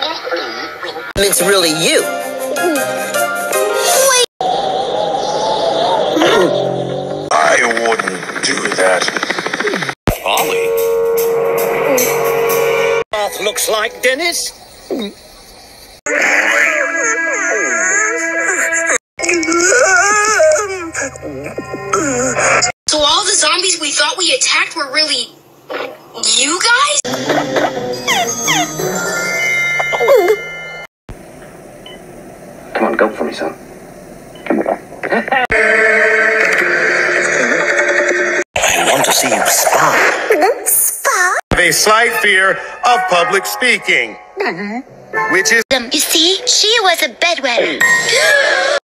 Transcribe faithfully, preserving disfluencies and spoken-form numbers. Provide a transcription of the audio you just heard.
It's really you. I wouldn't do that. Ollie? Bath looks like Dennis. So all the zombies we thought we attacked were really you guys? Come on, go for me, son. I want to see you spar. Spa? I have a slight fear of public speaking. Which is... You see, she was a bedwetter.